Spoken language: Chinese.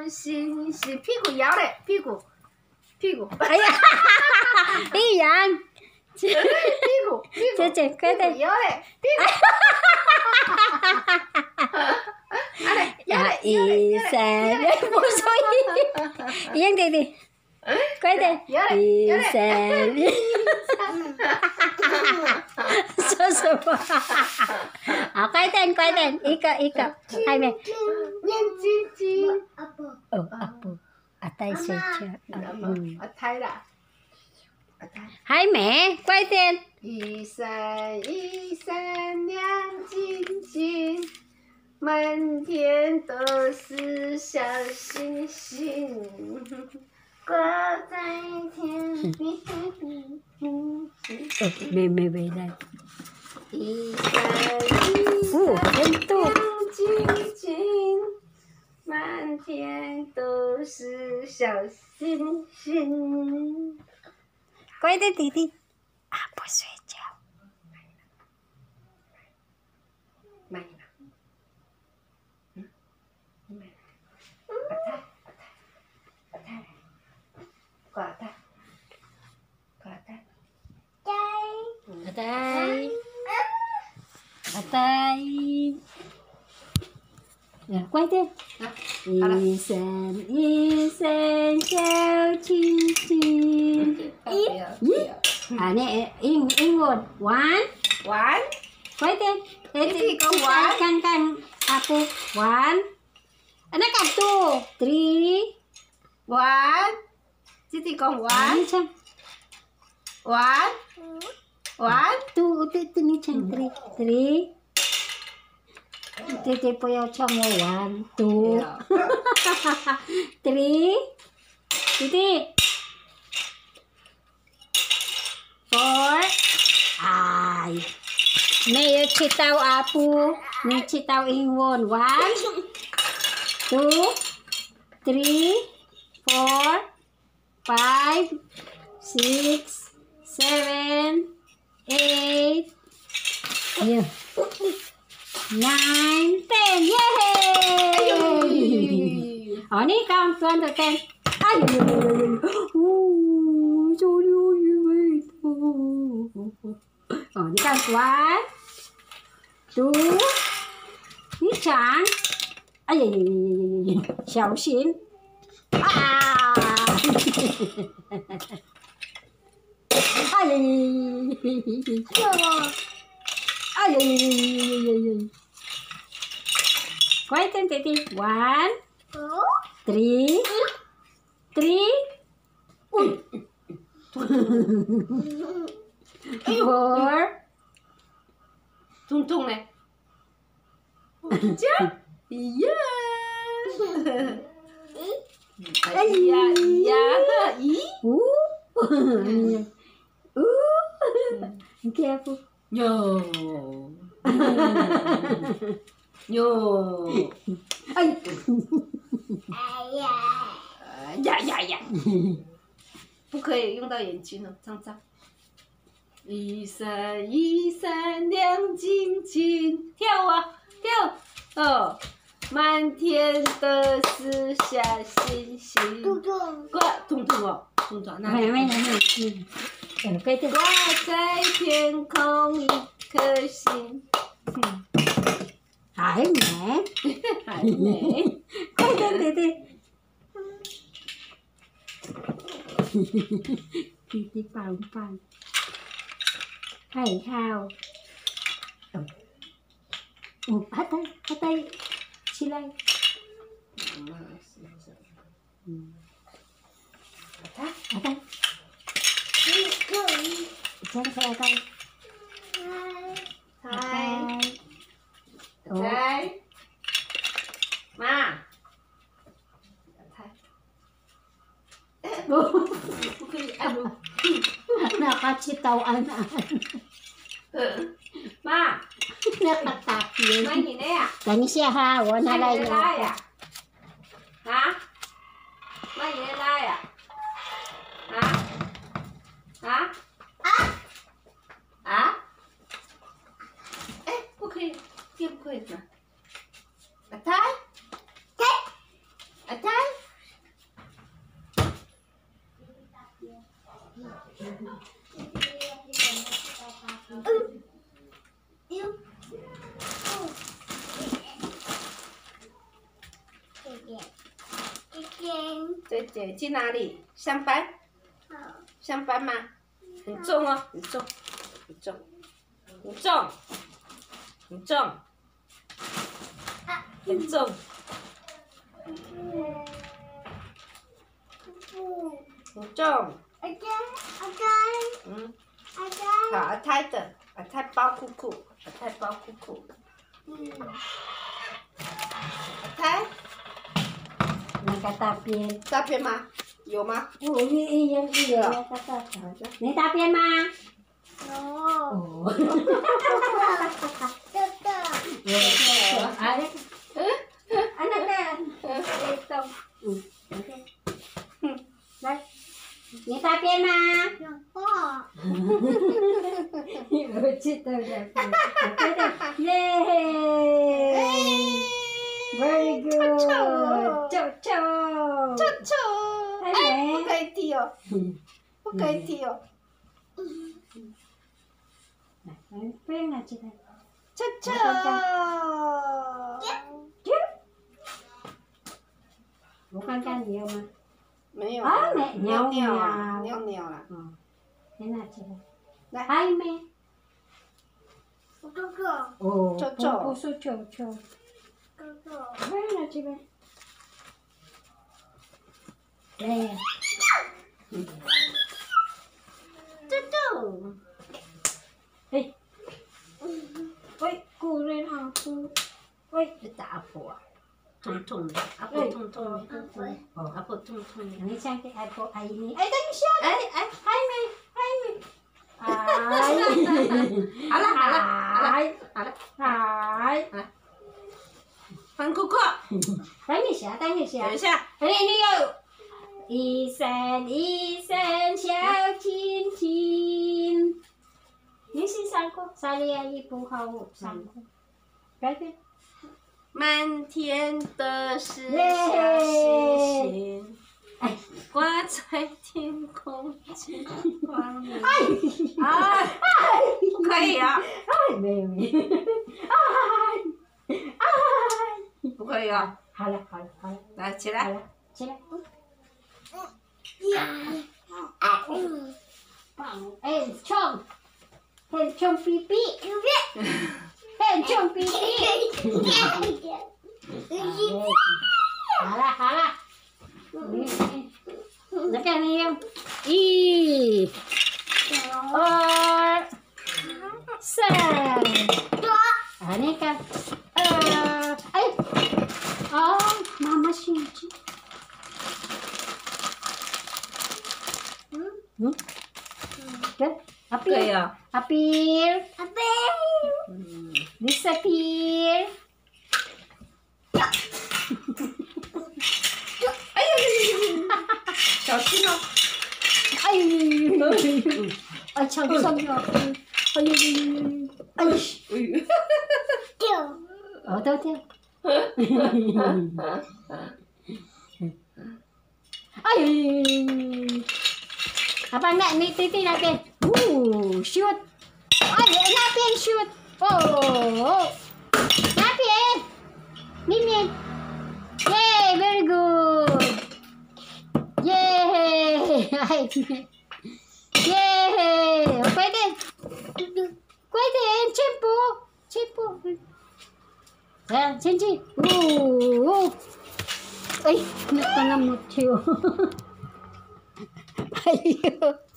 心心，屁股摇嘞，屁股。 哎呀，一样。 屁股， 姐姐快点。 摇嘞，屁股。 啊，一三，不说一样弟弟，快点，一三，说什么？好，快点，一个，还没。 念经经。 哦，阿布，阿呆睡觉， 阿胎啦。 还没，快点。 一闪一闪亮晶晶，满天都是小星星，挂在天边。 没来。 一闪一闪亮晶晶，满天都是小星星。 快点，弟弟，阿布睡觉。 慢一点。挂带。 阿呆，快点。一闪一闪小星星。啊，那英文 one， 快点。看阿布 one， 那个 two three， 弟弟讲玩， 你唱two， 你唱 three， 弟弟不要唱我 one two， three， 弟弟 four， 哎，没有知道阿布，你知道英文 one two three four five six seven eight nine ten， 耶！哦，你讲算到 ten， 哎呦，周六鱼尾巴。哦，你看 one two， 你讲，哎呀，小心啊！哎呀，哎呀，快点，弟弟 ，one three four， 痛痛嘞，这样，呀，哎呀， careful， 哟， 哎呀，不可以用到眼睛了，脏脏。一闪一闪亮晶晶，跳啊跳，哦，满天都是小星星。痛哦， 没，快点， 挂在天空一颗星。 还没，快点，弟弟。弟弟棒，ให้ข้าวฮัตไตชิไลฮัตไตฉันใครฮัตไตมา nakachitaw-an Ma, nakatapin. Mai nhìn đây à? Đánh xe ha, Mai quán nhìn đây lên đây à? Hả? Mai nhìn lên đây à? Hả? Ê, có khi kia có khi mà. Thái. 姐去哪里？上班？上班吗？很重哦，很重，很重，很重，很重，很重。很重。嗯。好，阿泰的，阿泰包裤裤，阿泰包裤裤。阿泰。 那个大便。 大便吗？有吗？ 有。你大便吗？有。来，你大便吗？我知道了。耶 ！Very good。臭。 哎，不可以踢哦，不可以踢哦。 不要拿起来。 臭。 我看看你有吗？ 没有。 啊， 尿尿了。 你拿起来。 来。 还没。哦， 臭。 不是臭。不要拿起来。哎。 臭。 哎。喂，过来啊，喂， 你打阿婆啊？痛的，阿婆痛的。阿婆痛的。 你想给阿婆爱你？哎，等一下。哎，还没。 好了。换裤裤。 等一下。 等一下。 你有一声一声小亲亲。你是三个，三里阿姨不好，三个。改变。 满天的是小星星，挂在天空金光明。不可以啊！ 没有。 不可以啊！ 好了， 来起来。 哎，冲屁屁。冲屁屁。好了。那个你用1、2、3。那个妈妈洗衣机。 可以啊。 Appear. Disappear. 小心哦！ 抢了！掉！都掉！阿爸，你弟弟那边，shoot！ 那边 shoot！ 那边，里面，耶 ，very good！ 耶！耶！快点，进步！这样前进！哎，那么跳！哎呦！